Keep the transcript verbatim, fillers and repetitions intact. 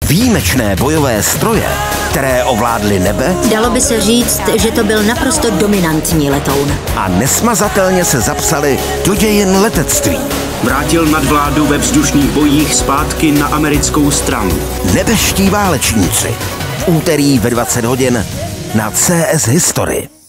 Výjimečné bojové stroje, které ovládly nebe. Dalo by se říct, že to byl naprosto dominantní letoun. A nesmazatelně se zapsali do dějin letectví. Vrátil nadvládu ve vzdušných bojích zpátky na americkou stranu. Nebeští válečníci. Úterý ve dvacet hodin na C S History.